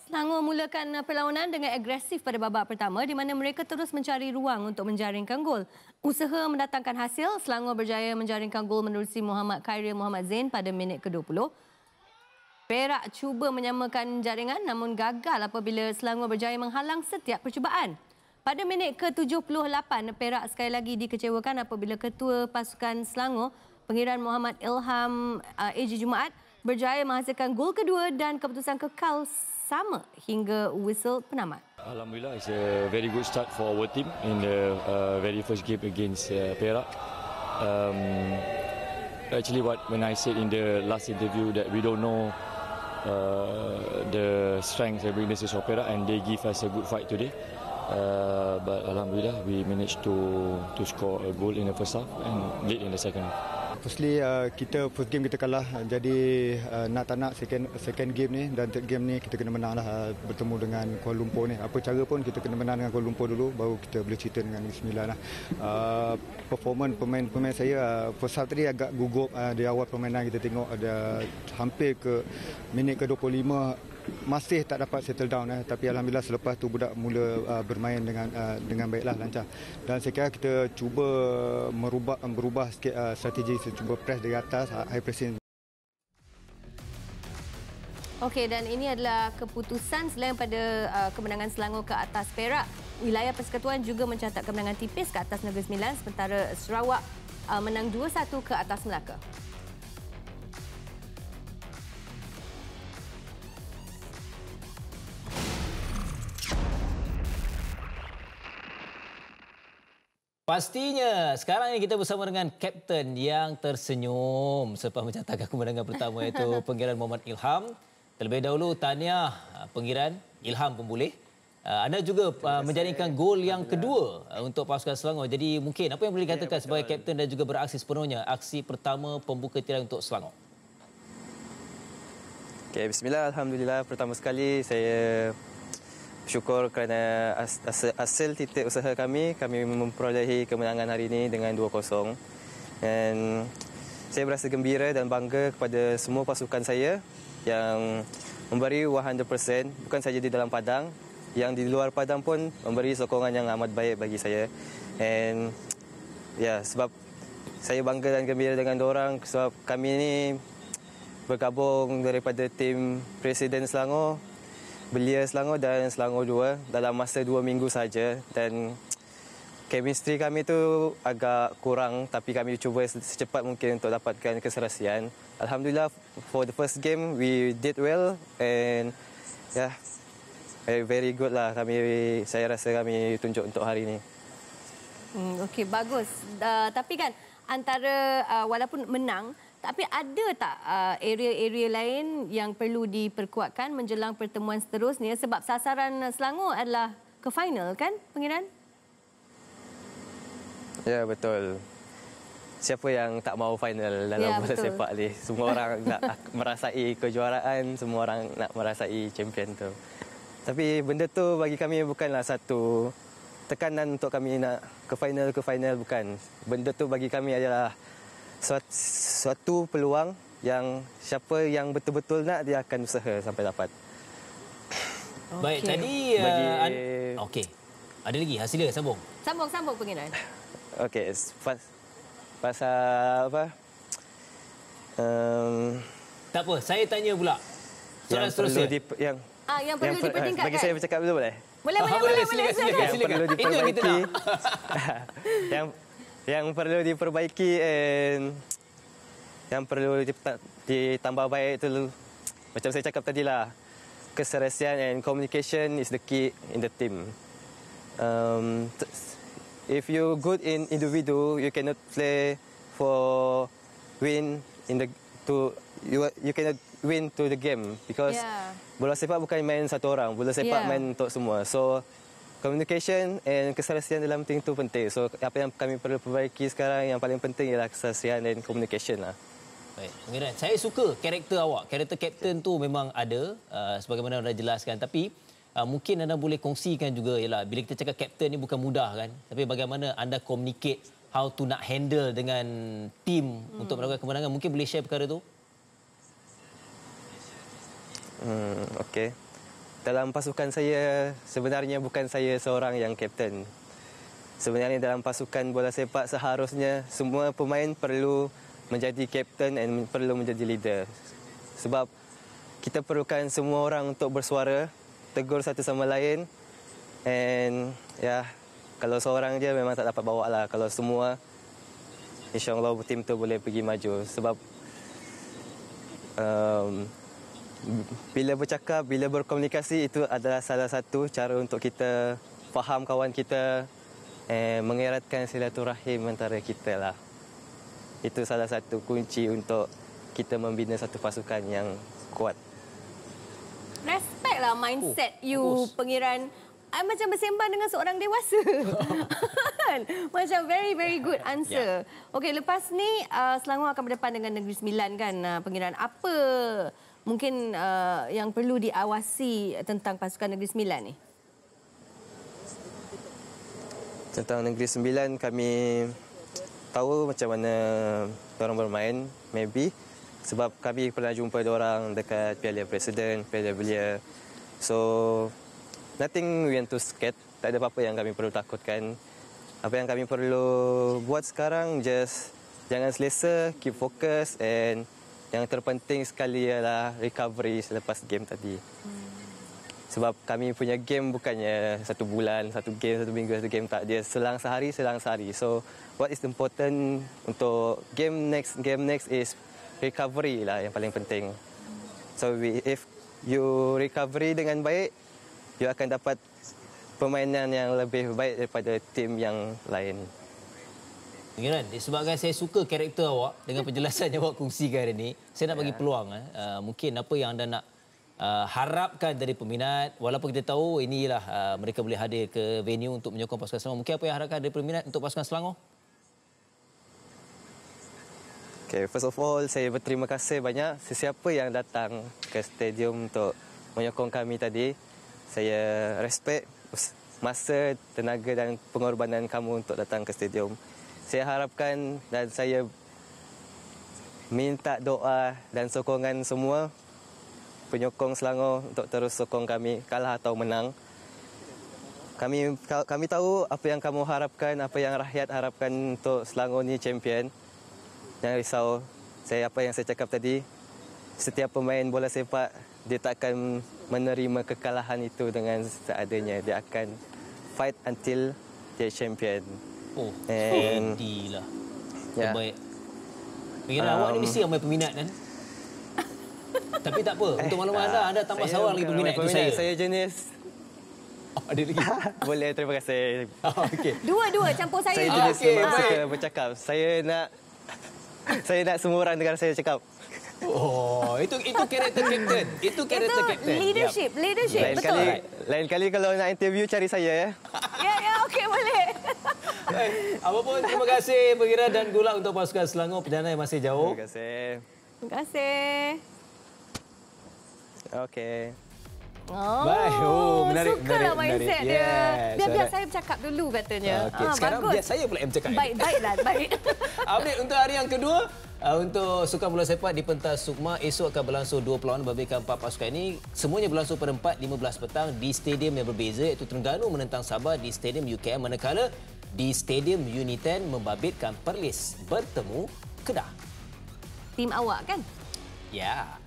Selangor mulakan perlawanan dengan agresif pada babak pertama di mana mereka terus mencari ruang untuk menjaringkan gol. Usaha mendatangkan hasil, Selangor berjaya menjaringkan gol menerusi Muhammad Khairil Muhammad Zain pada minit ke-20. Perak cuba menyamakan jaringan namun gagal apabila Selangor berjaya menghalang setiap percubaan. Pada minit ke-78, Perak sekali lagi dikecewakan apabila ketua pasukan Selangor, Pangeran Muhammad Ilham AG Jumaat, berjaya menghasilkan gol kedua dan keputusan kekal sama hingga whistle penamat. Alhamdulillah, it's a very good start for our team in the very first game against Perak. Actually, when I said in the last interview that we don't know the strengths and weaknesses of Perak, and they give us a good fight today. But Alhamdulillah, we managed to score a goal in the first half and late in the second half. Firstly, kita first game kita kalah, jadi nak tak nak second game ni dan third game ni kita kena menang lah, bertemu dengan Kuala Lumpur ni. Apa cara pun kita kena menang dengan Kuala Lumpur dulu, baru kita boleh cerita dengan Negeri Sembilan lah. Performance pemain saya first half tadi agak gugup di awal permainan. Kita tengok ada hampir ke minit ke-25 masih tak dapat settle down, tapi alhamdulillah selepas tu budak mula bermain dengan baiklah, lancar. Dan saya kira kita cuba berubah sikit strategi, cuba press dari atas, high pressing. Okey, dan ini adalah keputusan selain pada kemenangan Selangor ke atas Perak. Wilayah Persekutuan juga mencatat kemenangan tipis ke atas Negeri Sembilan, sementara Sarawak menang 2-1 ke atas Melaka. Pastinya, sekarang ini kita bersama dengan Kapten yang tersenyum selepas mencatatkan kemenangan pertama iaitu Pangeran Muhammad Ilham. Terlebih dahulu, tahniah Pangeran Ilham pun boleh. Anda juga menjaringkan gol yang kedua untuk pasukan Selangor. Jadi mungkin apa yang boleh dikatakan sebagai Kapten dan juga beraksi sepenuhnya aksi pertama pembuka tirai untuk Selangor? Okay, bismillah, alhamdulillah. Pertama sekali saya syukur kerana hasil titik usaha kami memperolehi kemenangan hari ini dengan 2-0. Dan saya berasa gembira dan bangga kepada semua pasukan saya yang memberi 100%, bukan saja di dalam padang, yang di luar padang pun memberi sokongan yang amat baik bagi saya. And ya, sebab saya bangga dan gembira dengan diorang sebab kami ini bergabung daripada tim Presiden Selangor, Belia Selangor dan Selangor 2 dalam masa 2 minggu saja, dan chemistry kami tu agak kurang, tapi kami cuba secepat mungkin untuk dapatkan keserasian. Alhamdulillah, for the first game we did well, and yeah, very good lah. Saya rasa kami tunjuk untuk hari ini. Okey, bagus. Tapi kan antara walaupun menang, tapi ada tak area-area lain yang perlu diperkuatkan menjelang pertemuan seterusnya, sebab sasaran Selangor adalah ke final kan, Pangeran? Ya, betul. Siapa yang tak mahu final dalam bola sepak ni? Semua orang nak merasai kejuaraan, semua orang nak merasai champion tu. Tapi benda tu bagi kami bukanlah satu tekanan untuk kami nak ke final, bukan. Benda tu bagi kami adalah suatu peluang yang siapa yang betul-betul nak, dia akan usaha sampai dapat. Baik, tadi okey. Ada lagi hasil dia, sambung. Sambung Pangeran. Okey, pasal apa? Tak apa, saya tanya pula. Soalan seterusnya. Yang perlu dipertingkatkan. Bagi saya bercakap dulu boleh? Boleh. Silakan. Itu yang kita nak. Yang perlu diperbaiki dan yang perlu ditambah baik itu, macam saya cakap tadi lah, keserasian and communication is the key in the team. If you good in individu, you cannot play for win in the you cannot win to the game, because bola sepak bukan main satu orang, bola sepak main untuk semua. So communication and keserasian dalam tim itu penting. So apa yang kami perlu perbaiki sekarang yang paling penting ialah keserasian dan communication lah. Baik, Pangeran, saya suka karakter awak. Karakter kapten tu memang ada, sebagaimana anda jelaskan. Tapi mungkin anda boleh kongsikan juga, ialah bila kita cakap kapten ni bukan mudah kan. Tapi bagaimana anda communicate, how to nak handle dengan tim untuk melakukan kemenangan. Mungkin boleh share perkara tu? Okey. dalam pasukan saya, sebenarnya bukan saya seorang yang kapten. Sebenarnya dalam pasukan bola sepak seharusnya semua pemain perlu menjadi kapten dan perlu menjadi leader. Sebab kita perlukan semua orang untuk bersuara, tegur satu sama lain. And ya, kalau seorang je memang tak dapat bawa lah. Kalau semua, insyaAllah tim tu boleh pergi maju. Sebab bila bercakap, bila berkomunikasi, itu adalah salah satu cara untuk kita faham kawan kita, mengeratkan silaturahim antara kita lah. Itu salah satu kunci untuk kita membina satu pasukan yang kuat. Respect lah mindset you, bagus. Pengiran. Macam bersembang dengan seorang dewasa. Macam very good answer. Okey, lepas ni Selangor akan berdepan dengan Negeri Sembilan kan, Pengiran. Apa mungkin yang perlu diawasi tentang pasukan Negeri Sembilan ni? Tentang Negeri Sembilan, kami tahu macam mana diorang bermain, maybe. Sebab kami pernah jumpa diorang dekat Piala Presiden, Piala Belia. So, nothing we want to scared. Tak ada apa-apa yang kami perlu takutkan. Apa yang kami perlu buat sekarang, just jangan selesa, keep focus, and yang terpenting sekali ialah recovery selepas game tadi. Sebab kami punya game bukannya 1 bulan, 1 game, 1 minggu, 1 game, tak. Dia selang sehari. So, what is important untuk game next is recovery lah yang paling penting. So, if you recovery dengan baik, you akan dapat permainan yang lebih baik daripada tim yang lain. Pengiran, disebabkan saya suka karakter awak dengan penjelasan yang awak kongsikan hari ini, saya nak bagi peluang. Mungkin apa yang anda nak harapkan dari peminat, walaupun kita tahu inilah mereka boleh hadir ke venue untuk menyokong pasukan Selangor. Mungkin apa yang harapkan dari peminat untuk pasukan Selangor? Okay, first of all, saya berterima kasih banyak sesiapa yang datang ke stadium untuk menyokong kami tadi. Saya respect masa, tenaga dan pengorbanan kamu untuk datang ke stadium. Saya harapkan dan saya minta doa dan sokongan semua penyokong Selangor untuk terus sokong kami, kalah atau menang. Kami tahu apa yang kamu harapkan, apa yang rakyat harapkan untuk Selangor ni champion. Jangan risau, apa yang saya cakap tadi, setiap pemain bola sepak, dia tak akan menerima kekalahan itu dengan seadanya. Dia akan fight until dia champion. Oh, steady lah. Terbaik. Pengiran awak ni mesti ramai peminat kan? Tapi tak apa, untuk maklumat anda tambah seorang lagi peminat itu saya. Saya jenis... Ada lagi? Boleh, terima kasih. Okey. Dua, campur saya. Saya jenis suka bercakap. Saya nak semua orang dengar saya cakap. Oh, itu karakter kapten. Itu karakter kapten. Leadership, betul. Lain kali kalau nak interview cari saya ya. Ya, okey, boleh. Apapun, terima kasih Pengiran dan Gulak untuk pasukan Selangor. Perjalanan yang masih jauh. Terima kasih. Terima kasih. Okey. Baik. Menarik. Sukalah mindset dia. Yes, Biar saya bercakap dulu katanya. Okey, sekarang bagus. biar saya pula yang bercakap. Baik. Update untuk hari yang kedua. Untuk Sukan Bola Sepak di pentas Sukma, esok akan berlangsung 2 perlawanan membabitkan 4 pasukan ini. Semuanya berlangsung pada 4:15 petang di stadium yang berbeza, iaitu Terengganu menentang Sabah di stadium UKM, manakala di stadium Uniten membabitkan Perlis bertemu Kedah. Tim awak kan? Ya.